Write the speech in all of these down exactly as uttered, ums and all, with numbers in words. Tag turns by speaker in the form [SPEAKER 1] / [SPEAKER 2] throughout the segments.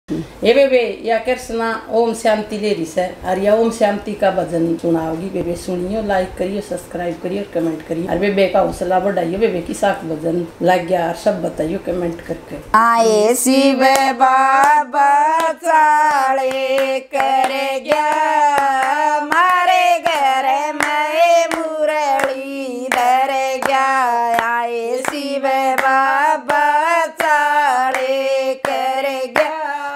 [SPEAKER 1] ये बेबे या कृष्णा ओम शांति ले रही है और या ओम शांति का भजन सुनाओगी बेबे। सुनियो, लाइक करियो, सब्सक्राइब करियो, कमेंट करियो और बेबे का हौसला बढ़ाइयो। बेबे की साख भजन लग गया और सब बताइयो कमेंट करके।
[SPEAKER 2] आए शिव बाबा चाले करे गया मारे घर में मुरली धर गया। आए शिव बाबा चाले करे गया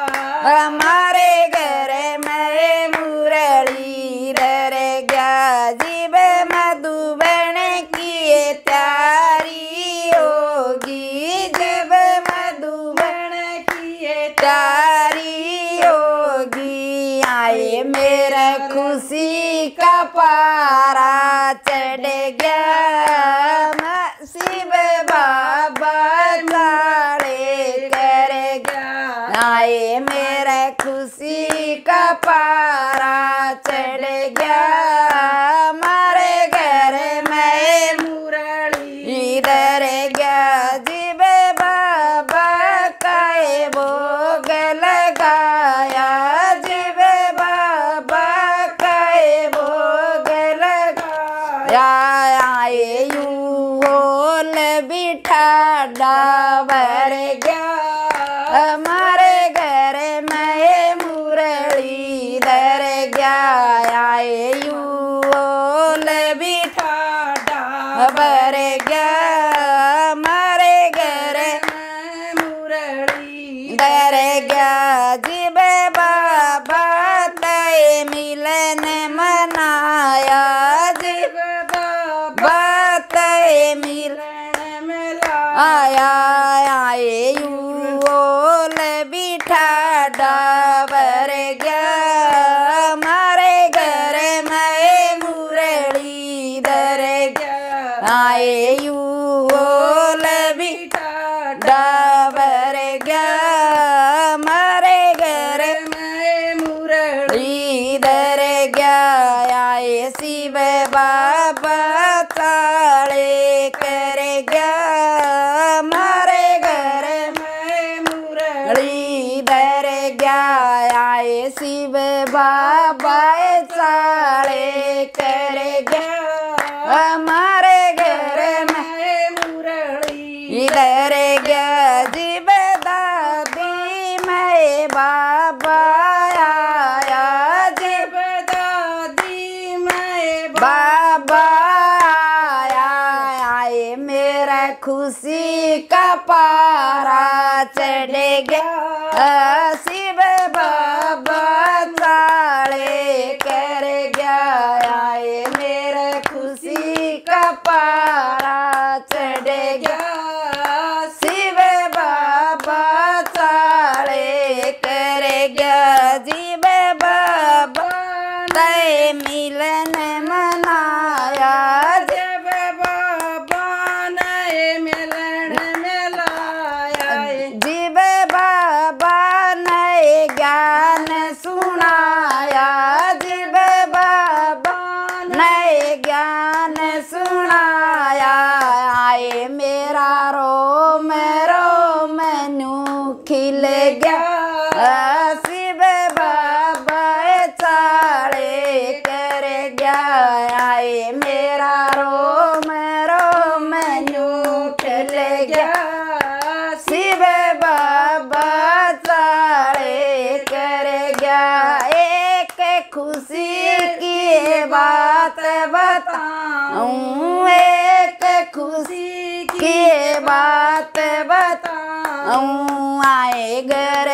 [SPEAKER 2] हमारे घर में मुरली धर गया। जीव मधुबन की त्यारी होगी, जब मधुबन की त्यारी होगी। आए मेरा खुशी का पारा चढ़ गया शिव बाबा चाले कर गया। आए मेरा खुशी का पारा चढ़ गया हमारे घर में मुरली धर गया। जीव बाबा का भोग लगाया, जीव बाबा का भोग लगाया। आए यूल बिठा डाबर गया हमारे घर में मुरली धर गया। आए यूल बिठा डाबर गया हमारे घर में मुरली धर गया। जीव बाबा तय मिलन मनाया, जीव बाबा तय मिलन मनाया। आए यूल बिठा डाबर गया हमारे घर में मुरली धर गया। आए यूल बिठा डाबर गया हमारे घर में मुरली धर गया। आए शिव बाबा चाले कर गया हमारे घर में मुरली धर गया। आए शिव बाबा चाले कर गया हमारे घर में मुरली धर गया। जीव दादी में बाबा आया, जीव दादी में बाबा आया। आए मेरा खुशी का पारा चढ़ गया शिव बाबा चाले कर गया। आए मेरा खुशी का पारा चढ़ गया शिव बाबा चाले कर गया। जीव बाबा तय मिलन मनाया, जीव बाबा ने मिलन मिलाया। जीव बाबा ने ज्ञान सुनाया, जीव बाबा ने ज्ञान सुनाया। आए मेरा रोम रोम नू खिल गया शिव बाबा चाले कर गया। आए मेरा रोम रोम नू खिल गया शिव बाबा चाले कर गया। एक खुशी की बात बताऊं, एक खुशी की बात बताऊं। आए घर